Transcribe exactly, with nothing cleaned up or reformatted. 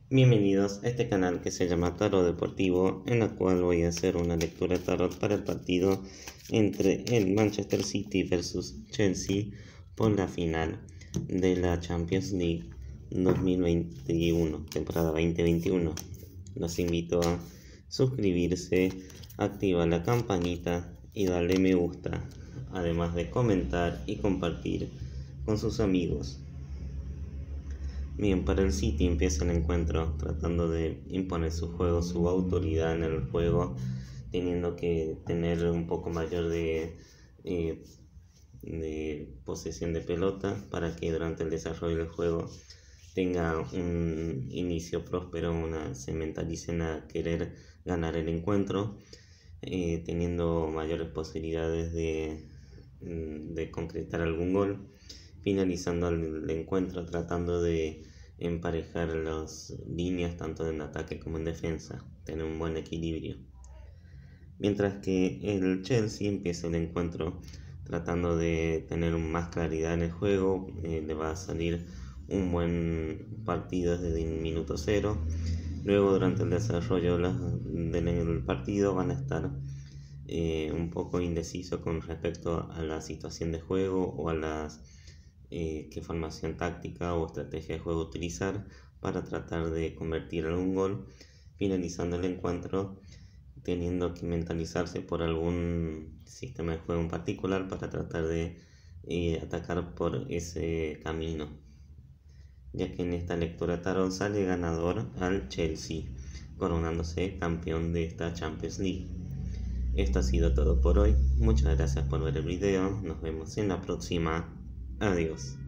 Bienvenidos a este canal que se llama Tarot Deportivo, en la cual voy a hacer una lectura de tarot para el partido entre el Manchester City versus Chelsea por la final de la Champions League dos mil veintiuno, temporada veinte veintiuno. Los invito a suscribirse, activar la campanita y darle me gusta, además de comentar y compartir con sus amigos. Bien, para el City empieza el encuentro tratando de imponer su juego, su autoridad en el juego, teniendo que tener un poco mayor de, eh, de posesión de pelota para que durante el desarrollo del juego tenga un inicio próspero, una, se mentalicen a querer ganar el encuentro, eh, teniendo mayores posibilidades de, de concretar algún gol, finalizando el encuentro tratando de emparejar las líneas tanto en ataque como en defensa, tener un buen equilibrio. Mientras que el Chelsea empieza el encuentro tratando de tener más claridad en el juego, eh, le va a salir un buen partido desde el minuto cero. Luego durante el desarrollo del partido van a estar eh, un poco indecisos con respecto a la situación de juego o a las eh, qué formación táctica o estrategia de juego utilizar para tratar de convertir algún gol, finalizando el encuentro teniendo que mentalizarse por algún sistema de juego en particular para tratar de eh, atacar por ese camino, ya que en esta lectura tarot sale ganador al Chelsea, coronándose campeón de esta Champions League. Esto ha sido todo por hoy, muchas gracias por ver el video, nos vemos en la próxima, adiós.